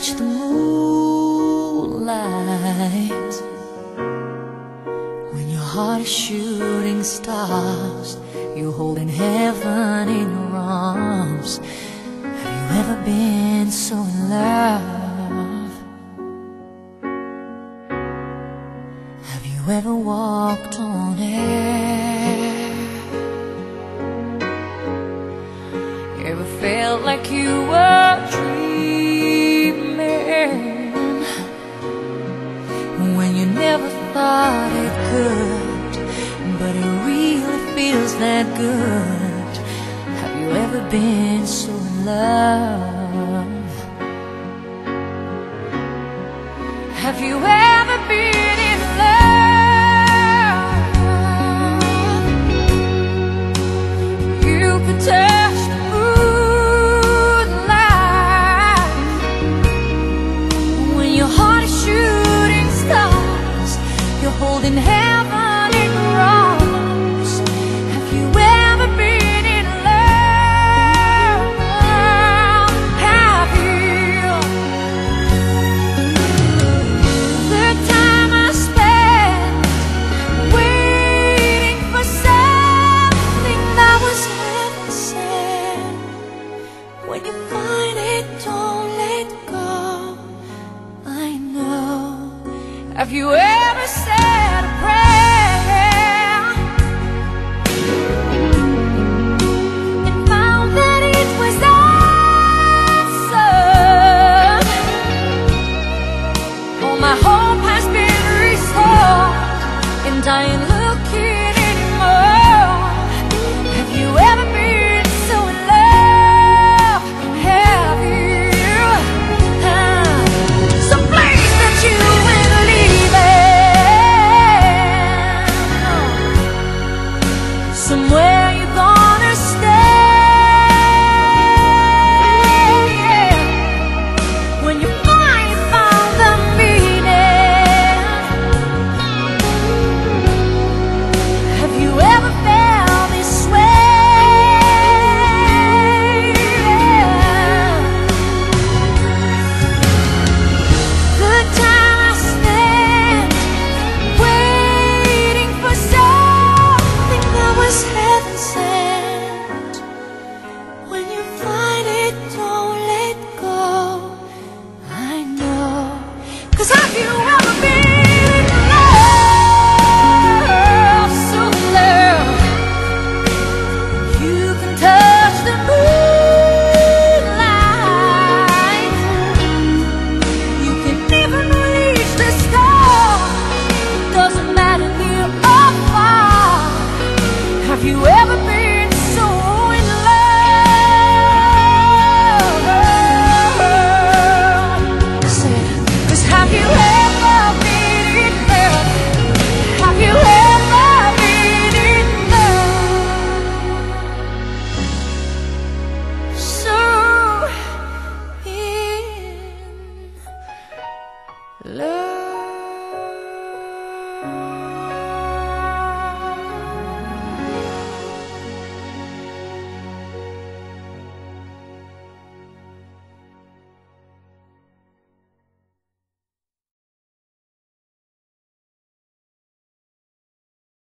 touch the moonlight, when your heart is shooting stars, you're holding heaven in your arms. Have you ever been so in love? Have you ever walked on air? Ever felt like you were dreaming when you never thought it could, but it really feels that good? Have you ever been so in love? Have you ever been